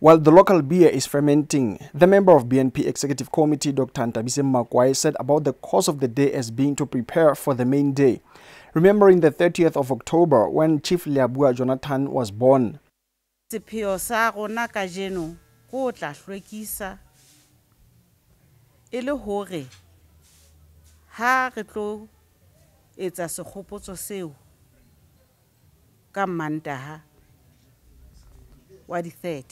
While the local beer is fermenting, the member of BNP Executive Committee, Dr. Ntabise Makwai, said about the cause of the day as being to prepare for the main day, remembering the 30th of October when Chief Leabua Jonathan was born. Sepheo sa rona kajeno go tla hlwekisa e le hore ha re tlo etsa sekgopotso seo ka Mantaha wa di 30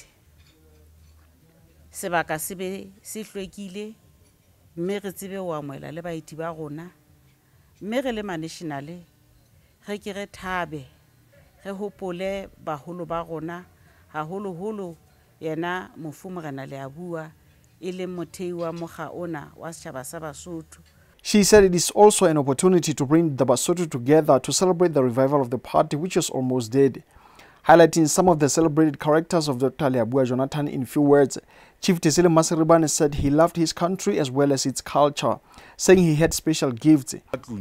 sebaka sebe se hlwekile mme re tsebe ho amohela le baeti ba rona mme re le nationale re ke re thabe re hopole baholo ba rona haholo yena Mofu Morena Leabua e le mothei wa mokga ona wa setjhaba sa Basotho. She said it is also an opportunity to bring the Basotho together to celebrate the revival of the party, which is almost dead. Highlighting some of the celebrated characters of Dr. Leabua Jonathan in few words, Chief Tesile Masiribane said he loved his country as well as its culture, saying he had special gifts.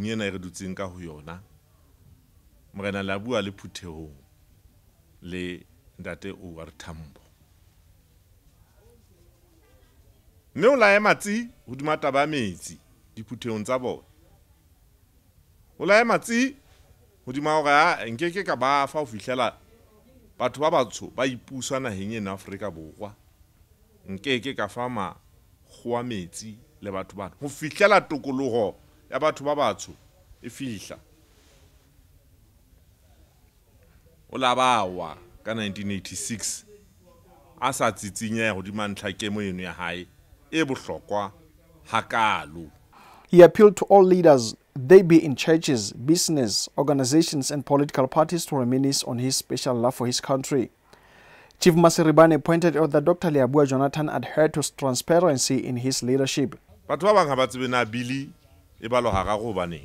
Morena Leabua le Phuthehong le Ntate O R Tambo. Mme o la ematsi hodima taba metsi Diphuthehong tsa bona. O la ematsi hodima hore a nkeke ka ba fa ho fihlela batho ba batsho ba ipusa naheng ena Afrika Borwa. Nkeke ka fa makgowa metsi le batho bana ho fihlela tokoloho ya batho ba batsho e fihla. O la bawa ka 1986 a sa tsitsinya hodima ntlhakemo eno ya hae e bohlokwa hakalo. He appealed to all leaders, they be in churches, business, organizations and political parties, to reminisce on his special love for his country. Chief Masiribane pointed out that Dr. Leabua Jonathan adhered to transparency in his leadership. Batho ba bang ha ba tsebe na bili e balwa hararo bane.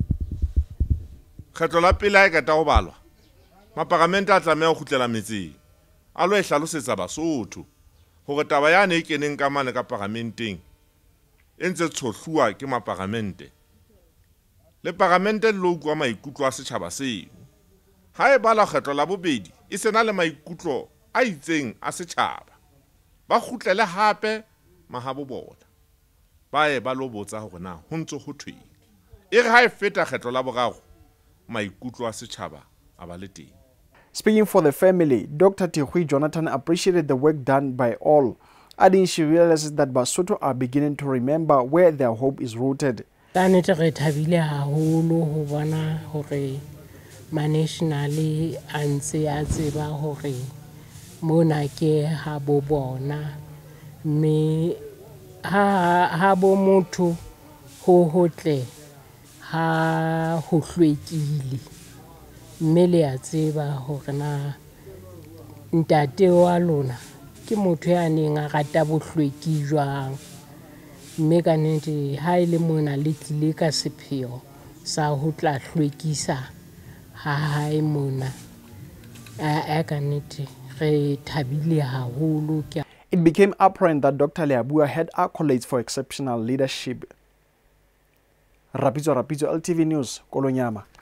Kgetlo la pele a ka ta go balwa. Maparamente a tlameha go khutlela metseng. A lo e hlalosetsa Basotho hore taba yane e keneng ka mane ka parlamenteng entse tshohluwa ke maparamente. Le parlamente lo utlwa maikutlo a setjhaba seo. Ha e bala kgetlo la bobedi e sena le maikutlo a itseng a setjhaba. Ba khutlele hape mahabo bona. Ba e ba lo botsa hore na ho ntse ho thwe. E re ha e feta kgetlo la boraro maikutlo a setjhaba a ba le teng. Speaking for the family, Dr. Tikhui Jonathan appreciated the work done by all, adding she realizes that Basotho are beginning to remember where their hope is rooted. Tanete re thabile haholo ho bona hore nationale a ntse a tseba hore mona ke ha bo bona mme ha bo motho ho hotle ha ho hlwekile mme le a tseba hore na ntate wa lona ke motho ya neng a rata bohlweki jwang mme ka nnete ha ile mona le tlile ka sepheo sa ho tla hlwekisa ha hae mona a ka nnete re thabile haholo. It became apparent that Dr. Leabua had accolades for exceptional leadership. Rapizo, LTV News, Kolonyama.